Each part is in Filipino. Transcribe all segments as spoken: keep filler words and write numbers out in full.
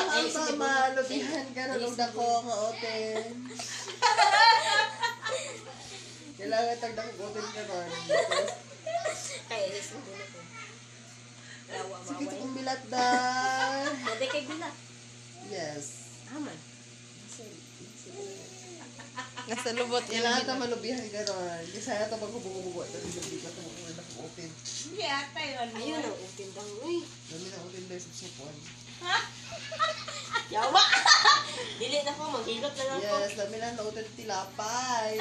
Ang tama, lubihan ka na nung dako nga oten. Kailangan tagdang oten ka ron. Kaya ilis mo dito ko. Lawa ba? Sige, kung bilat na. Hindi kay bilat. Yes. Aman. Nasa lubot yan. Kailangan ka malubihan ka ron. Kasi sana ito maghubugo-bugo. Ito yung lubi ka ito mga dako oten. Hindi ata yun. Ayun ang utin bang. Uy. Dami na oten dahil sa supon. Yawa! Dili na ko, maghilot na lang ko. Yes, dami na oten tilapay.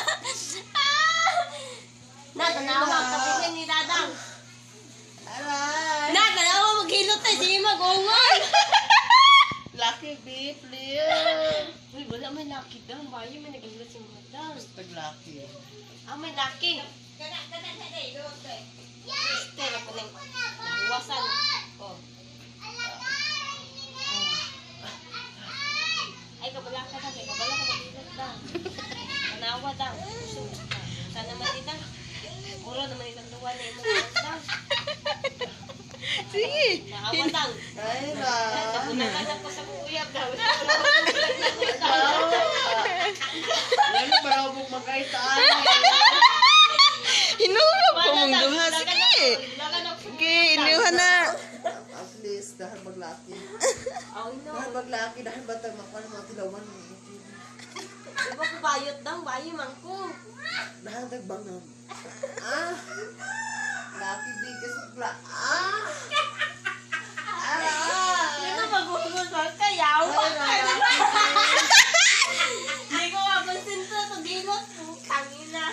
Na, tanawa, kapit ni Dadang. Aray! Na, tanawa, maghilot na, sige mag-ungol. Lucky bee, please. Uy, wala may lucky daw. Bayo, may naghilot si Madang. Tag lucky. Ah, may lucky. Kana, kana, kana, ilot ko eh. Este, na paling nahuwasan. Oh. Ay, kabala ka na, kay kabala ka maghilot daw. Tanawa daw. Sana matitang. Puro naman itang duwa na yung mga daw. Sige. Nakawa daw. Ay na. Nakaganap ko sa kuyab daw. Lalo marabog magkaitaan. Hinulog ko mong duha. Sige. Sige, iniuhan na. At least, dahil maglaki. Oh, no. Dahil maglaki, dahil batang makuha mga tilawan. Di ba ko bayot daw? Bayo man ko. Dahil nagbangam. Ah! Lucky bee kasi magla. Ah! Ah! Hindi ko mag-uusap ka, yawa. Hindi ko mapansin to. Tagilot po. Kangina.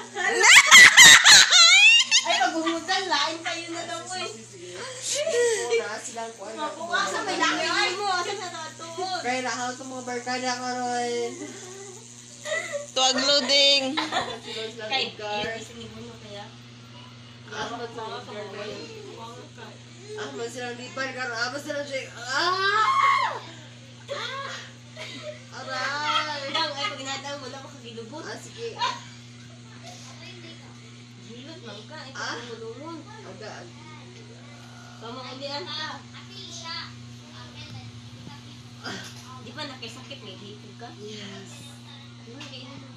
Ay, pag-umutan, lain kayo na daw po eh. Wala silang kuha na. Mapuwasa, may laki ay mo. Asa sa natuod. Kaya nakahal sa mga barkada ko ron. Tuwag loading. Kay, yun isinigun mo kaya. Ahmad sa Mga mga kawawayan. Ahmad silang lipan karon. Ahmad silang shake. Ah! Aray! Dang, ay, pag inadang mo lang makagilubot. Ah, sige. Hilot lang ka. Ay, Ah? pagmulungon. Agad. Pamangulian ka. Di ba nakisakit, may hipog ka? Yes. Di ba, kailan